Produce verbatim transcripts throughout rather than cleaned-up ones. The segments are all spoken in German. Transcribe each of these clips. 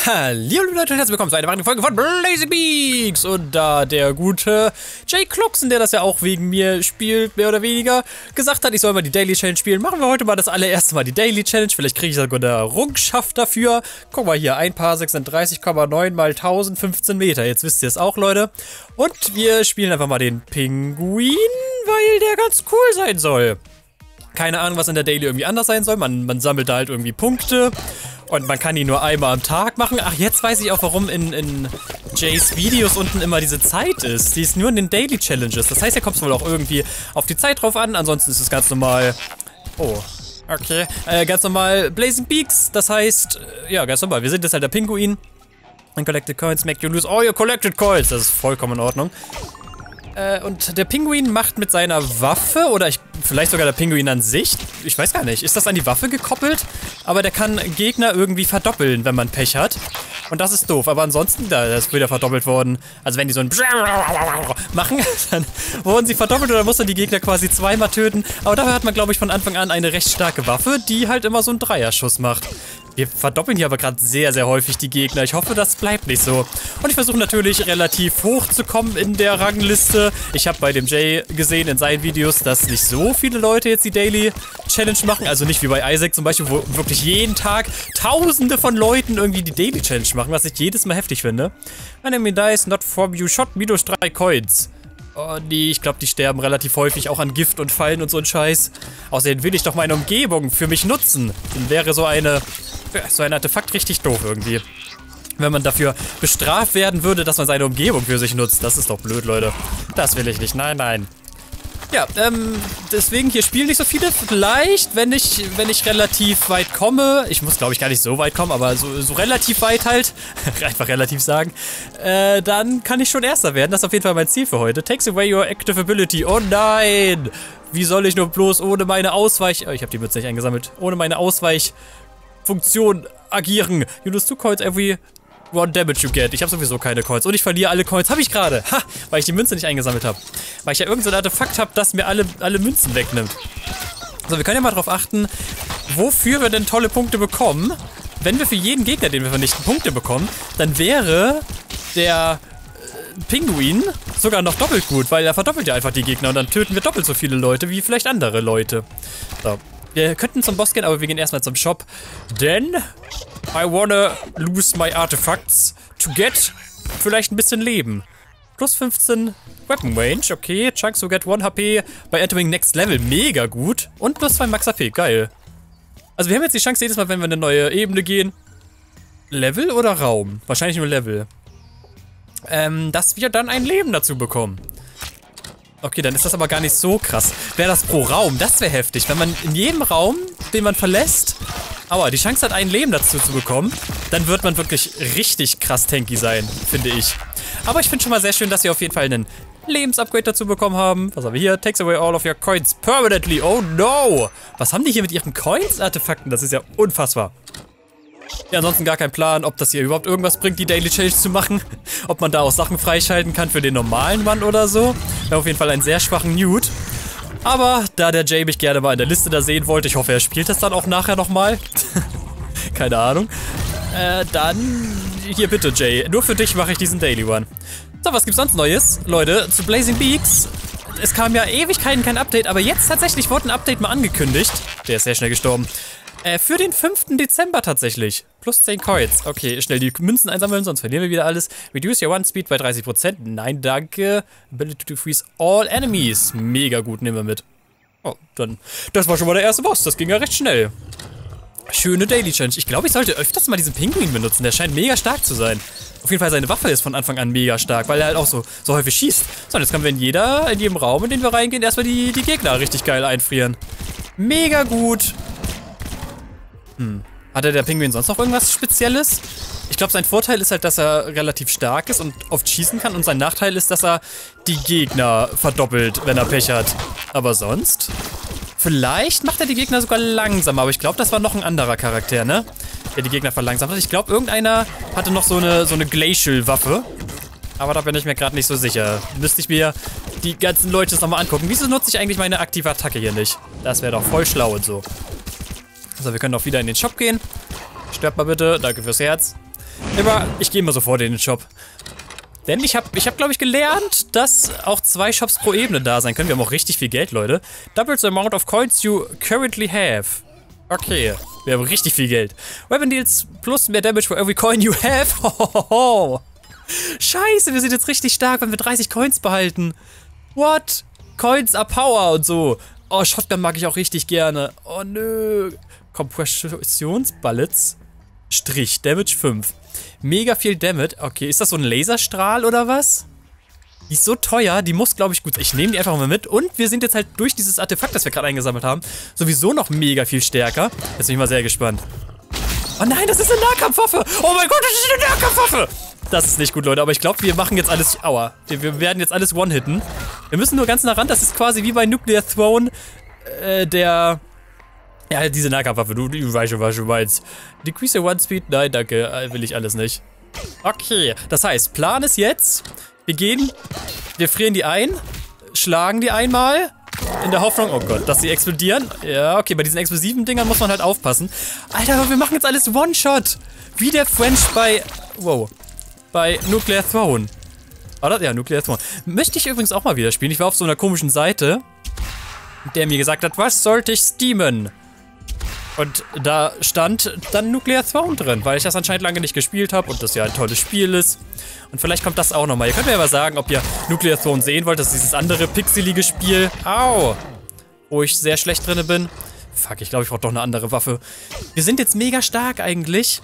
Hallo Leute und herzlich willkommen zu einer weiteren Folge von Blazing Beaks. Und da der gute Jay Klucksen, der das ja auch wegen mir spielt, mehr oder weniger, gesagt hat, ich soll mal die Daily Challenge spielen, machen wir heute mal das allererste Mal die Daily Challenge. Vielleicht kriege ich sogar eine Errungenschaft dafür. Guck mal hier, ein Parsec sind dreißig Komma neun mal tausendfünfzehn Meter. Jetzt wisst ihr es auch, Leute. Und wir spielen einfach mal den Pinguin, weil der ganz cool sein soll. Keine Ahnung, was in der Daily irgendwie anders sein soll. Man, man sammelt da halt irgendwie Punkte. Und man kann ihn nur einmal am Tag machen. Ach, jetzt weiß ich auch, warum in, in Jays Videos unten immer diese Zeit ist. Die ist nur in den Daily Challenges. Das heißt, er kommt wohl auch irgendwie auf die Zeit drauf an. Ansonsten ist es ganz normal... Oh, okay. Äh, ganz normal Blazing Beaks. Das heißt, ja, ganz normal. Wir sind jetzt halt der Pinguin. And collected coins make you lose all your collected coins. Das ist vollkommen in Ordnung. Äh, und der Pinguin macht mit seiner Waffe, oder ich, vielleicht sogar der Pinguin an sich, ich weiß gar nicht, ist das an die Waffe gekoppelt? Aber der kann Gegner irgendwie verdoppeln, wenn man Pech hat. Und das ist doof, aber ansonsten, da ist wieder verdoppelt worden. Also wenn die so ein machen, dann wurden sie verdoppelt oder muss man die Gegner quasi zweimal töten. Aber dafür hat man, glaube ich, von Anfang an eine recht starke Waffe, die halt immer so einen Dreierschuss macht. Wir verdoppeln hier aber gerade sehr, sehr häufig die Gegner. Ich hoffe, das bleibt nicht so. Und ich versuche natürlich relativ hoch zu kommen in der Rangliste. Ich habe bei dem Jay gesehen in seinen Videos, dass nicht so viele Leute jetzt die Daily Challenge machen. Also nicht wie bei Isaac zum Beispiel, wo wirklich jeden Tag tausende von Leuten irgendwie die Daily Challenge machen, was ich jedes Mal heftig finde. Enemy dies not from you shot minus drei Coins. Oh nee, ich glaube, die sterben relativ häufig auch an Gift und Fallen und so ein Scheiß. Außerdem will ich doch meine Umgebung für mich nutzen. Dann wäre so eine... so ein Artefakt richtig doof irgendwie. Wenn man dafür bestraft werden würde, dass man seine Umgebung für sich nutzt. Das ist doch blöd, Leute. Das will ich nicht. Nein, nein. Ja, ähm, deswegen hier spielen nicht so viele. Vielleicht, wenn ich, wenn ich relativ weit komme, ich muss glaube ich gar nicht so weit kommen, aber so, so relativ weit halt, einfach relativ sagen, äh, dann kann ich schon Erster werden. Das ist auf jeden Fall mein Ziel für heute. Takes away your active ability. Oh nein! Wie soll ich nur bloß ohne meine Ausweich... Oh, ich habe die Mütze nicht eingesammelt. Ohne meine Ausweichfunktion agieren. You lose two coins every... one damage you get. Ich habe sowieso keine Coins. Und ich verliere alle Coins. Habe ich gerade. Ha! Weil ich die Münze nicht eingesammelt habe. Weil ich ja irgendein so Artefakt habe, das mir alle, alle Münzen wegnimmt. So, wir können ja mal drauf achten, wofür wir denn tolle Punkte bekommen. Wenn wir für jeden Gegner, den wir vernichten, Punkte bekommen, dann wäre der äh, Pinguin sogar noch doppelt gut, weil er verdoppelt ja einfach die Gegner und dann töten wir doppelt so viele Leute wie vielleicht andere Leute. So. Wir könnten zum Boss gehen, aber wir gehen erstmal zum Shop. Denn I wanna lose my artifacts to get vielleicht ein bisschen Leben. Plus fünfzehn Weapon Range, okay. Chance to get one H P by entering next level, mega gut. Und plus zwei Max H P, geil. Also wir haben jetzt die Chance jedes Mal, wenn wir eine neue Ebene gehen. Level oder Raum? Wahrscheinlich nur Level. Ähm, dass wir dann ein Leben dazu bekommen. Okay, dann ist das aber gar nicht so krass. Wäre das pro Raum, das wäre heftig. Wenn man in jedem Raum, den man verlässt, aua, die Chance hat, ein Leben dazu zu bekommen, dann wird man wirklich richtig krass tanky sein, finde ich. Aber ich finde schon mal sehr schön, dass wir auf jeden Fall einen Lebensupgrade dazu bekommen haben. Was haben wir hier? Takes away all of your coins permanently. Oh no! Was haben die hier mit ihren Coins-Artefakten? Das ist ja unfassbar. Ja, ansonsten gar kein Plan, ob das hier überhaupt irgendwas bringt, die Daily Challenge zu machen. Ob man da auch Sachen freischalten kann für den normalen Mann oder so. Wir haben auf jeden Fall einen sehr schwachen Newt. Aber da der Jay mich gerne mal in der Liste da sehen wollte, ich hoffe, er spielt das dann auch nachher nochmal. Keine Ahnung. Äh, dann... Hier bitte, Jay. Nur für dich mache ich diesen Daily One. So, was gibt's sonst Neues? Leute, zu Blazing Beaks. Es kam ja Ewigkeiten kein Update, aber jetzt tatsächlich wurde ein Update mal angekündigt. Der ist sehr schnell gestorben. Äh, für den fünften Dezember tatsächlich. Plus zehn Coins. Okay, schnell die Münzen einsammeln, sonst verlieren wir wieder alles. Reduce your one speed bei dreißig Prozent. Nein, danke. Ability to freeze all enemies. Mega gut, nehmen wir mit. Oh, dann. Das war schon mal der erste Boss. Das ging ja recht schnell. Schöne Daily Challenge. Ich glaube, ich sollte öfters mal diesen Pinguin benutzen. Der scheint mega stark zu sein. Auf jeden Fall, seine Waffe ist von Anfang an mega stark, weil er halt auch so, so häufig schießt. So, und jetzt können wir in jeder, in jedem Raum, in den wir reingehen, erstmal die, die Gegner richtig geil einfrieren. Mega gut. Hm. Hatte der Pinguin sonst noch irgendwas Spezielles? Ich glaube, sein Vorteil ist halt, dass er relativ stark ist und oft schießen kann. Und sein Nachteil ist, dass er die Gegner verdoppelt, wenn er Pech hat. Aber sonst? Vielleicht macht er die Gegner sogar langsamer. Aber ich glaube, das war noch ein anderer Charakter, ne? Der die Gegner verlangsamt hat. Ich glaube, irgendeiner hatte noch so eine, so eine Glacial-Waffe. Aber da bin ich mir gerade nicht so sicher. Müsste ich mir die ganzen Leute nochmal angucken. Wieso nutze ich eigentlich meine aktive Attacke hier nicht? Das wäre doch voll schlau und so. So, wir können auch wieder in den Shop gehen. Stirbt mal bitte. Danke fürs Herz. Immer, ich gehe immer sofort in den Shop. Denn ich habe, ich hab, glaube ich, gelernt, dass auch zwei Shops pro Ebene da sein können. Wir haben auch richtig viel Geld, Leute. Double the amount of coins you currently have. Okay, wir haben richtig viel Geld. Weapon deals plus mehr Damage for every coin you have. Hohoho. Scheiße, wir sind jetzt richtig stark, wenn wir dreißig Coins behalten. What? Coins are power und so. Oh, Shotgun mag ich auch richtig gerne. Oh, nö. Kompressionsbullets. Strich, Damage fünf. Mega viel Damage. Okay, ist das so ein Laserstrahl oder was? Die ist so teuer, die muss, glaube ich, gut. Ich nehme die einfach mal mit. Und wir sind jetzt halt durch dieses Artefakt, das wir gerade eingesammelt haben, sowieso noch mega viel stärker. Jetzt bin ich mal sehr gespannt. Oh nein, das ist eine Nahkampfwaffe. Oh mein Gott, das ist eine Nahkampfwaffe. Das ist nicht gut, Leute. Aber ich glaube, wir machen jetzt alles... Aua. Wir, wir werden jetzt alles one-hitten. Wir müssen nur ganz nah ran. Das ist quasi wie bei Nuclear Throne. Äh, der... Ja, diese Nahkampfwaffe. Du, du weißt schon, was du meinst. Decrease your One Speed? Nein, danke. Will ich alles nicht. Okay. Das heißt, Plan ist jetzt... Wir gehen... Wir frieren die ein. Schlagen die einmal. In der Hoffnung... Oh Gott, dass sie explodieren. Ja, okay. Bei diesen explosiven Dingern muss man halt aufpassen. Alter, aber wir machen jetzt alles One-Shot. Wie der French bei... Wow. Bei Nuclear Throne. War das? Ja, Nuclear Throne. Möchte ich übrigens auch mal wieder spielen. Ich war auf so einer komischen Seite, der mir gesagt hat, was sollte ich steamen? Und da stand dann Nuclear Throne drin, weil ich das anscheinend lange nicht gespielt habe und das ja ein tolles Spiel ist. Und vielleicht kommt das auch nochmal. Ihr könnt mir aber sagen, ob ihr Nuclear Throne sehen wollt. Das ist dieses andere pixelige Spiel. Au! Wo ich sehr schlecht drin bin. Fuck, ich glaube, ich brauche doch eine andere Waffe. Wir sind jetzt mega stark eigentlich.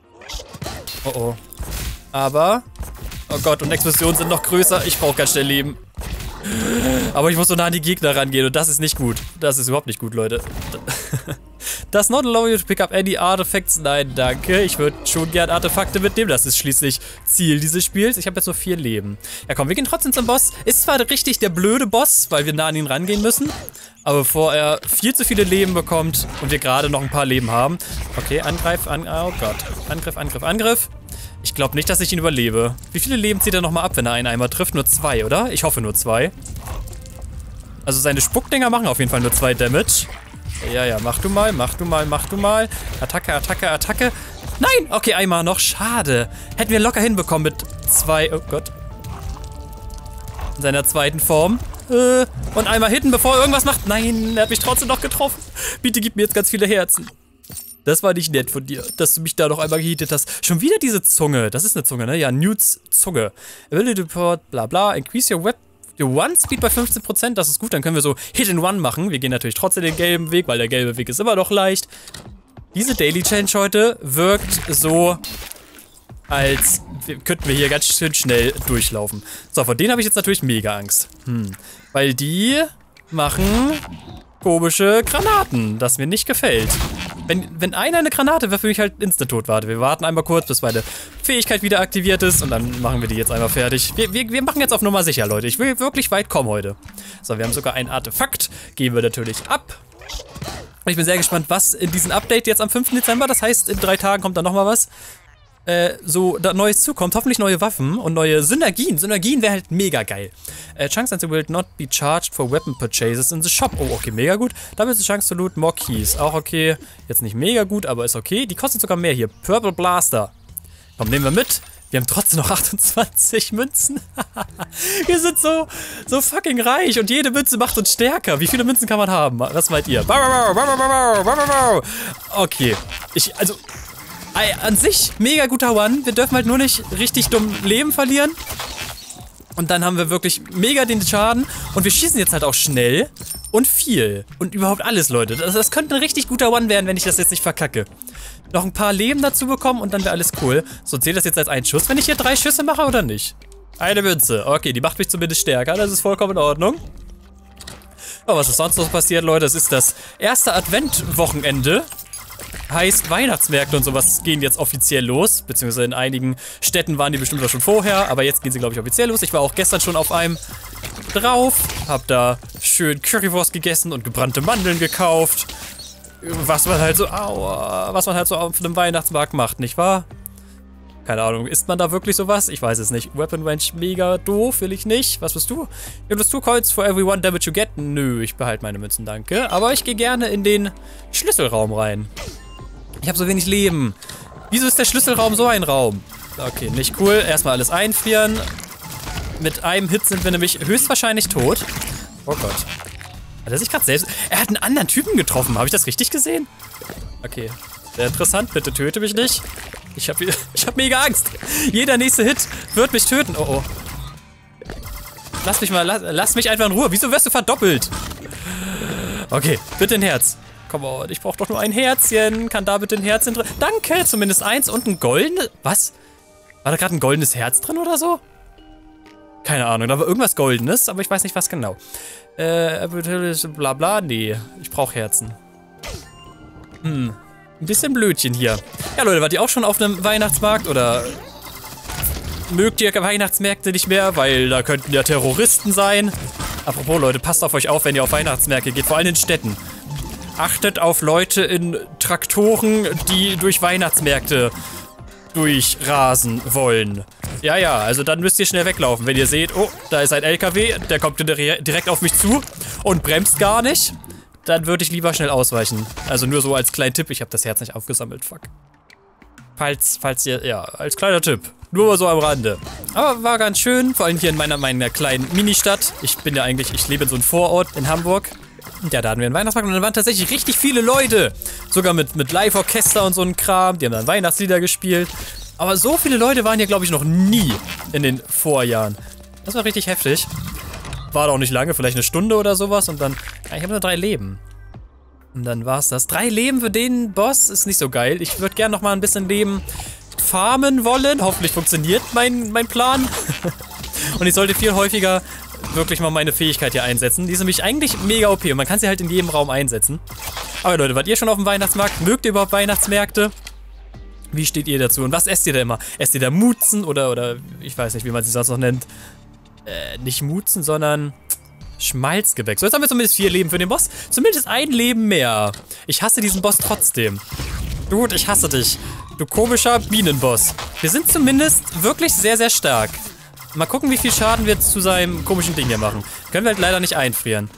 Oh oh. Aber, oh Gott, und Explosionen sind noch größer. Ich brauche ganz schnell Leben. Aber ich muss so nah an die Gegner rangehen und das ist nicht gut. Das ist überhaupt nicht gut, Leute. Does not allow you to pick up any artifacts. Nein, danke. Ich würde schon gern Artefakte mitnehmen. Das ist schließlich Ziel dieses Spiels. Ich habe jetzt nur vier Leben. Ja komm, wir gehen trotzdem zum Boss. Ist zwar richtig der blöde Boss, weil wir nah an ihn rangehen müssen. Aber bevor er viel zu viele Leben bekommt und wir gerade noch ein paar Leben haben. Okay, Angriff, an, oh Gott. Angriff, Angriff, Angriff. Ich glaube nicht, dass ich ihn überlebe. Wie viele Leben zieht er nochmal ab, wenn er einen einmal trifft? Nur zwei, oder? Ich hoffe nur zwei. Also seine Spuckdinger machen auf jeden Fall nur zwei Damage. Ja, ja, mach du mal, mach du mal, mach du mal. Attacke, Attacke, Attacke. Nein! Okay, einmal noch. Schade. Hätten wir locker hinbekommen mit zwei... Oh Gott. In seiner zweiten Form. Äh, und einmal hitten, bevor er irgendwas macht. Nein, er hat mich trotzdem noch getroffen. Bitte gib mir jetzt ganz viele Herzen. Das war nicht nett von dir, dass du mich da noch einmal gehittet hast. Schon wieder diese Zunge. Das ist eine Zunge, ne? Ja, Newts Zunge. Ability Report, bla bla. Increase your web, your one speed bei fünfzehn Prozent. Das ist gut, dann können wir so Hit and One machen. Wir gehen natürlich trotzdem den gelben Weg, weil der gelbe Weg ist immer noch leicht. Diese Daily Challenge heute wirkt so, als könnten wir hier ganz schön schnell durchlaufen. So, von denen habe ich jetzt natürlich mega Angst. Hm. Weil die machen komische Granaten, das mir nicht gefällt. Wenn, wenn einer eine Granate wirft, würde ich halt instant tot. Warte, wir warten einmal kurz, bis meine Fähigkeit wieder aktiviert ist und dann machen wir die jetzt einmal fertig. Wir, wir, wir machen jetzt auf Nummer sicher, Leute. Ich will wirklich weit kommen heute. So, wir haben sogar ein Artefakt. Geben wir natürlich ab. Und ich bin sehr gespannt, was in diesem Update jetzt am fünften Dezember, das heißt, in drei Tagen kommt da nochmal was, äh, so da Neues zukommt. Hoffentlich neue Waffen und neue Synergien. Synergien wäre halt mega geil. Äh, Chunks and will not be charged for weapon purchases in the shop. Oh, okay, mega gut. Double the chance to loot more keys. Auch okay. Jetzt nicht mega gut, aber ist okay. Die kostet sogar mehr hier. Purple Blaster. Komm, nehmen wir mit. Wir haben trotzdem noch achtundzwanzig Münzen. Wir sind so, so fucking reich und jede Münze macht uns stärker. Wie viele Münzen kann man haben? Was meint ihr? Okay. Ich, also, an sich mega guter One. Wir dürfen halt nur nicht richtig dumm Leben verlieren. Und dann haben wir wirklich mega den Schaden. Und wir schießen jetzt halt auch schnell und viel. Und überhaupt alles, Leute. Das, das könnte ein richtig guter One werden, wenn ich das jetzt nicht verkacke. Noch ein paar Leben dazu bekommen und dann wäre alles cool. So, zählt das jetzt als ein Schuss, wenn ich hier drei Schüsse mache oder nicht? Eine Münze. Okay, die macht mich zumindest stärker. Das ist vollkommen in Ordnung. Oh, was ist sonst noch passiert, Leute? Es ist das erste Adventwochenende. Heißt, Weihnachtsmärkte und sowas gehen jetzt offiziell los. Beziehungsweise in einigen Städten waren die bestimmt auch schon vorher. Aber jetzt gehen sie, glaube ich, offiziell los. Ich war auch gestern schon auf einem drauf. Hab da schön Currywurst gegessen und gebrannte Mandeln gekauft. Was man halt so, aua, was man halt so auf einem Weihnachtsmarkt macht, nicht wahr? Keine Ahnung, isst man da wirklich sowas? Ich weiß es nicht. Weapon Range mega doof, will ich nicht. Was bist du? You lose two coins for every one damage you get. Nö, ich behalte meine Münzen, danke. Aber ich gehe gerne in den Schlüsselraum rein. Ich habe so wenig Leben. Wieso ist der Schlüsselraum so ein Raum? Okay, nicht cool. Erstmal alles einfrieren. Mit einem Hit sind wir nämlich höchstwahrscheinlich tot. Oh Gott. Hat er sich gerade selbst... Er hat einen anderen Typen getroffen. Habe ich das richtig gesehen? Okay. Sehr interessant. Bitte töte mich nicht. Ich habe ich hab mega Angst. Jeder nächste Hit wird mich töten. Oh oh. Lass mich mal... Lass, lass mich einfach in Ruhe. Wieso wirst du verdoppelt? Okay. Bitte ein Herz. Komm on. Ich brauche doch nur ein Herzchen. Kann da bitte ein Herzchen drin... Danke. Zumindest eins und ein goldenes... Was? War da gerade ein goldenes Herz drin oder so? Keine Ahnung. Da war irgendwas Goldenes, aber ich weiß nicht, was genau. Äh, bla bla. Nee. Ich brauche Herzen. Hm. Ein bisschen Blödchen hier. Ja, Leute, wart ihr auch schon auf einem Weihnachtsmarkt oder mögt ihr Weihnachtsmärkte nicht mehr, weil da könnten ja Terroristen sein? Apropos, Leute, passt auf euch auf, wenn ihr auf Weihnachtsmärkte geht, vor allem in Städten. Achtet auf Leute in Traktoren, die durch Weihnachtsmärkte durchrasen wollen. Ja, ja, also dann müsst ihr schnell weglaufen, wenn ihr seht, oh, da ist ein L K W, der kommt direkt auf mich zu und bremst gar nicht. Dann würde ich lieber schnell ausweichen. Also nur so als kleinen Tipp. Ich habe das Herz nicht aufgesammelt. Fuck. Falls, falls ihr, ja, als kleiner Tipp. Nur mal so am Rande. Aber war ganz schön. Vor allem hier in meiner, meiner kleinen Ministadt. Ich bin ja eigentlich, ich lebe in so einem Vorort in Hamburg. Und ja, da hatten wir einen Weihnachtsmarkt und da waren tatsächlich richtig viele Leute. Sogar mit, mit Live-Orchester und so ein Kram. Die haben dann Weihnachtslieder gespielt. Aber so viele Leute waren hier, glaube ich, noch nie in den Vorjahren. Das war richtig heftig. War doch nicht lange, vielleicht eine Stunde oder sowas und dann... Ja, ich habe nur drei Leben. Und dann war's das. Drei Leben für den Boss ist nicht so geil. Ich würde gerne noch mal ein bisschen Leben farmen wollen. Hoffentlich funktioniert mein, mein Plan. Und ich sollte viel häufiger wirklich mal meine Fähigkeit hier einsetzen. Die ist nämlich eigentlich mega O P und man kann sie halt in jedem Raum einsetzen. Aber Leute, wart ihr schon auf dem Weihnachtsmarkt? Mögt ihr überhaupt Weihnachtsmärkte? Wie steht ihr dazu? Und was esst ihr da immer? Esst ihr da Mutzen oder, oder ich weiß nicht, wie man sie sonst noch nennt. Äh, nicht Mutzen, sondern Schmalzgebäck. So, jetzt haben wir zumindest vier Leben für den Boss. Zumindest ein Leben mehr. Ich hasse diesen Boss trotzdem. Dude, ich hasse dich. Du komischer Bienenboss. Wir sind zumindest wirklich sehr, sehr stark. Mal gucken, wie viel Schaden wir zu seinem komischen Ding hier machen. Können wir halt leider nicht einfrieren.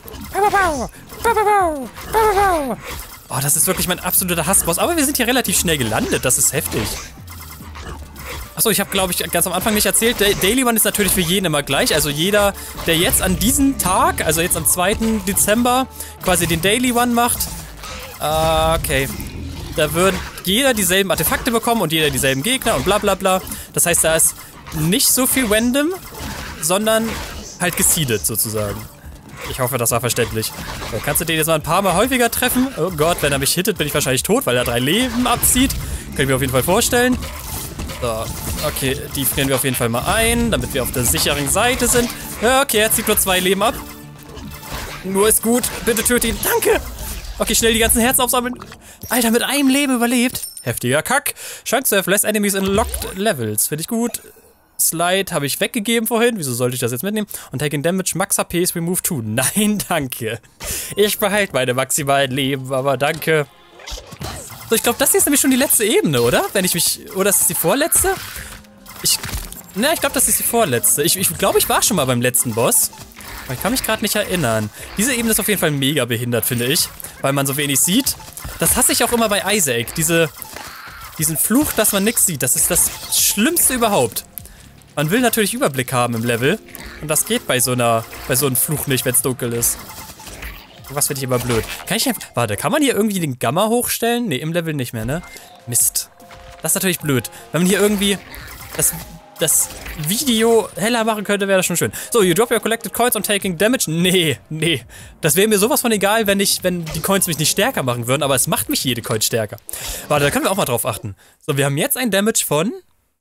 Oh, das ist wirklich mein absoluter Hassboss. Aber wir sind hier relativ schnell gelandet. Das ist heftig. Achso, ich habe, glaube ich, ganz am Anfang nicht erzählt, Daily One ist natürlich für jeden immer gleich. Also jeder, der jetzt an diesem Tag, also jetzt am zweiten Dezember, quasi den Daily One macht, äh, okay, da wird jeder dieselben Artefakte bekommen und jeder dieselben Gegner und bla bla bla. Das heißt, da ist nicht so viel random, sondern halt geseedet sozusagen. Ich hoffe, das war verständlich. So, kannst du den jetzt mal ein paar Mal häufiger treffen? Oh Gott, wenn er mich hittet, bin ich wahrscheinlich tot, weil er drei Leben abzieht. Können wir auf jeden Fall vorstellen. So, okay, die frieren wir auf jeden Fall mal ein, damit wir auf der sicheren Seite sind. Ja, okay, er zieht nur zwei Leben ab. Nur ist gut, bitte töte ihn. Danke! Okay, schnell die ganzen Herzen aufsammeln. Alter, mit einem Leben überlebt. Heftiger Kack. Chance to have less enemies in locked levels. Finde ich gut. Slide habe ich weggegeben vorhin. Wieso sollte ich das jetzt mitnehmen? Und taking damage, max H P is remove two. Nein, danke. Ich behalte meine maximalen Leben, aber danke. So, ich glaube, das hier ist nämlich schon die letzte Ebene, oder? Wenn ich mich... Oder ist das die vorletzte? Ich... Na, ich glaube, das ist die vorletzte. Ich, ich glaube, ich war schon mal beim letzten Boss. Aber ich kann mich gerade nicht erinnern. Diese Ebene ist auf jeden Fall mega behindert, finde ich. Weil man so wenig sieht. Das hasse ich auch immer bei Isaac. Diese... Diesen Fluch, dass man nichts sieht. Das ist das Schlimmste überhaupt. Man will natürlich Überblick haben im Level. Und das geht bei so einer... Bei so einem Fluch nicht, wenn es dunkel ist. Was finde ich immer blöd. Kann ich einfach... Warte, kann man hier irgendwie den Gamma hochstellen? Ne, im Level nicht mehr, ne? Mist. Das ist natürlich blöd. Wenn man hier irgendwie das, das Video heller machen könnte, wäre das schon schön. So, you drop your collected coins on taking damage. Nee, nee. Das wäre mir sowas von egal, wenn ich, wenn die Coins mich nicht stärker machen würden, aber es macht mich jede Coin stärker. Warte, da können wir auch mal drauf achten. So, wir haben jetzt ein Damage von...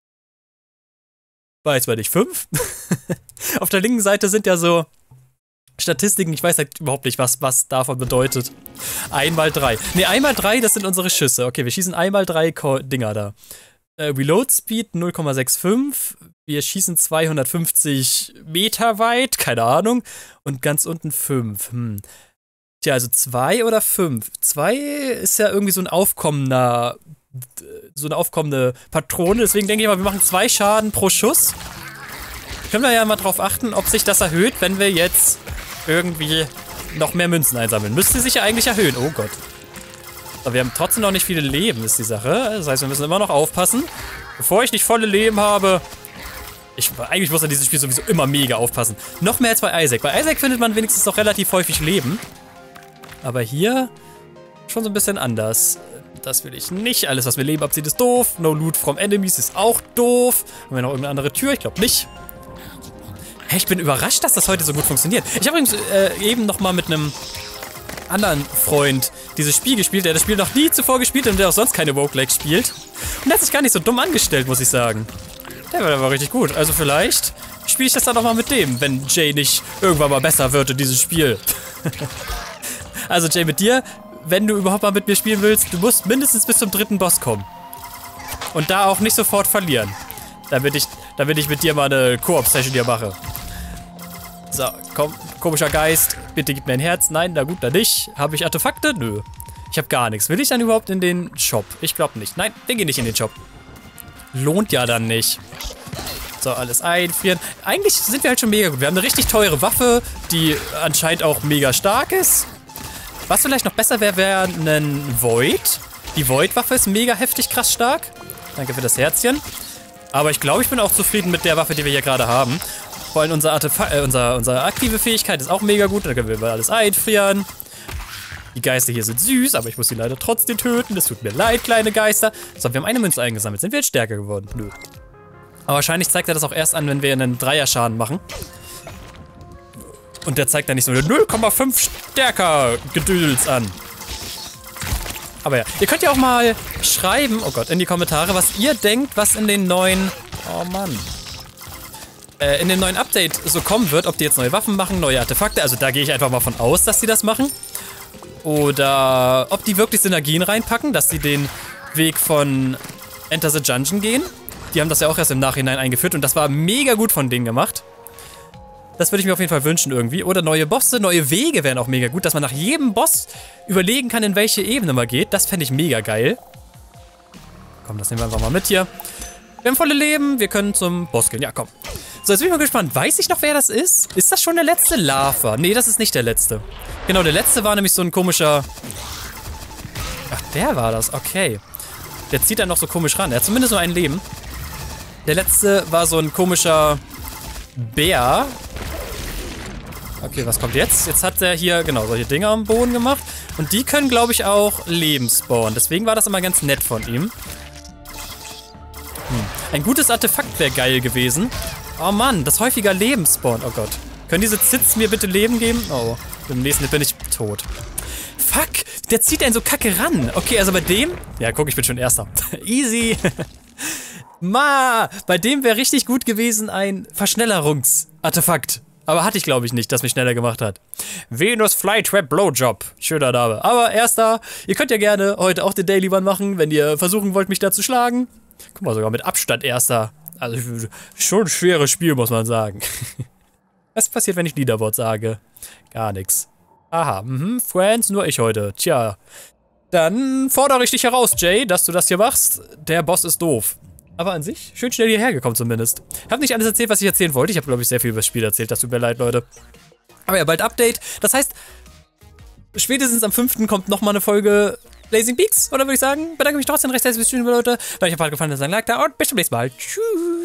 Weiß mal nicht, fünf? Auf der linken Seite sind ja so... Statistiken, ich weiß halt überhaupt nicht, was, was davon bedeutet. Einmal drei. Ne, einmal drei, das sind unsere Schüsse. Okay, wir schießen einmal drei Ko Dinger da. Äh, Reload Speed null Komma fünfundsechzig. Wir schießen zweihundertfünfzig Meter weit, keine Ahnung. Und ganz unten fünf. Hm. Tja, also zwei oder fünf? zwei ist ja irgendwie so ein aufkommender, so eine aufkommende Patrone. Deswegen denke ich mal, wir machen zwei Schaden pro Schuss. Können wir ja mal drauf achten, ob sich das erhöht, wenn wir jetzt irgendwie noch mehr Münzen einsammeln. Müsste sich ja eigentlich erhöhen. Oh Gott. Aber wir haben trotzdem noch nicht viele Leben, ist die Sache. Das heißt, wir müssen immer noch aufpassen. Bevor ich nicht volle Leben habe... Ich, eigentlich muss an diesem Spiel sowieso immer mega aufpassen. Noch mehr als bei Isaac. Bei Isaac findet man wenigstens noch relativ häufig Leben. Aber hier schon so ein bisschen anders. Das will ich nicht. Alles, was mir Leben abzieht, ist doof. No loot from enemies ist auch doof. Haben wir noch irgendeine andere Tür? Ich glaube nicht. Hey, ich bin überrascht, dass das heute so gut funktioniert. Ich habe übrigens äh, eben noch mal mit einem anderen Freund dieses Spiel gespielt, der das Spiel noch nie zuvor gespielt hat und der auch sonst keine Roguelike spielt. Und der hat sich gar nicht so dumm angestellt, muss ich sagen. Der war, der war richtig gut. Also vielleicht spiele ich das dann noch mal mit dem, wenn Jay nicht irgendwann mal besser wird in diesem Spiel. Also Jay, mit dir, wenn du überhaupt mal mit mir spielen willst, du musst mindestens bis zum dritten Boss kommen. Und da auch nicht sofort verlieren. Damit ich, damit ich mit dir mal eine Koop-Session hier mache. So, komm, komischer Geist, bitte gib mir ein Herz. Nein, na gut, dann nicht. Habe ich Artefakte? Nö. Ich habe gar nichts. Will ich dann überhaupt in den Shop? Ich glaube nicht. Nein, wir gehen nicht in den Shop. Lohnt ja dann nicht. So, alles einfrieren. Eigentlich sind wir halt schon mega gut. Wir haben eine richtig teure Waffe, die anscheinend auch mega stark ist. Was vielleicht noch besser wäre, wäre ein Void. Die Void-Waffe ist mega heftig krass stark. Danke für das Herzchen. Aber ich glaube, ich bin auch zufrieden mit der Waffe, die wir hier gerade haben. Vor allem unser Artefakt, äh, unser, unsere aktive Fähigkeit ist auch mega gut. Da können wir alles einfrieren. Die Geister hier sind süß, aber ich muss sie leider trotzdem töten. Das tut mir leid, kleine Geister. So, wir haben eine Münze eingesammelt. Sind wir jetzt stärker geworden? Nö. Aber wahrscheinlich zeigt er das auch erst an, wenn wir einen Dreier-Schaden machen. Und der zeigt dann nicht so null Komma fünf stärker Gedöns an. Aber ja, ihr könnt ja auch mal schreiben, oh Gott, in die Kommentare, was ihr denkt, was in den neuen, oh Mann, äh, in dem neuen Update so kommen wird. Ob die jetzt neue Waffen machen, neue Artefakte. Also da gehe ich einfach mal von aus, dass sie das machen. Oder ob die wirklich Synergien reinpacken, dass sie den Weg von Enter the Dungeon gehen. Die haben das ja auch erst im Nachhinein eingeführt und das war mega gut von denen gemacht. Das würde ich mir auf jeden Fall wünschen irgendwie. Oder neue Bosse, neue Wege wären auch mega gut, dass man nach jedem Boss überlegen kann, in welche Ebene man geht. Das fände ich mega geil. Komm, das nehmen wir einfach mal mit hier. Wir haben volle Leben, wir können zum Boss gehen. Ja, komm. So, jetzt bin ich mal gespannt. Weiß ich noch, wer das ist? Ist das schon der letzte Lava? Nee, das ist nicht der letzte. Genau, der letzte war nämlich so ein komischer... Ach, der war das. Okay. Der zieht dann noch so komisch ran. Er hat zumindest nur ein Leben. Der letzte war so ein komischer Bär. Okay, was kommt jetzt? Jetzt hat er hier, genau, solche Dinger am Boden gemacht. Und die können, glaube ich, auch Leben spawnen. Deswegen war das immer ganz nett von ihm. Hm. Ein gutes Artefakt wäre geil gewesen. Oh Mann, das häufiger Leben spawnt. Oh Gott. Können diese Zits mir bitte Leben geben? Oh, im nächsten bin ich tot. Fuck, der zieht einen so kacke ran. Okay, also bei dem... Ja, guck, ich bin schon Erster. Easy. Ma, bei dem wäre richtig gut gewesen ein Verschnellerungsartefakt. Aber hatte ich, glaube ich, nicht, das mich schneller gemacht hat. Venus Flytrap Blowjob. Schöner Name. Aber Erster, ihr könnt ja gerne heute auch den Daily One machen, wenn ihr versuchen wollt, mich da zu schlagen. Guck mal, sogar mit Abstand Erster. Also schon ein schweres Spiel, muss man sagen. Was passiert, wenn ich Leaderboard sage? Gar nichts. Aha, mhm, Friends, nur ich heute. Tja. Dann fordere ich dich heraus, Jay, dass du das hier machst. Der Boss ist doof. Aber an sich, schön schnell hierher gekommen zumindest. Ich habe nicht alles erzählt, was ich erzählen wollte. Ich habe, glaube ich, sehr viel über das Spiel erzählt. Das tut mir leid, Leute. Aber ja, bald Update. Das heißt, spätestens am fünften kommt nochmal eine Folge Blazing Peaks. Oder würde ich sagen, bedanke mich trotzdem recht herzlich fürs Zuschauen, Leute. Wenn euch der Part gefallen hat, dann like da und bis zum nächsten Mal. Tschüss.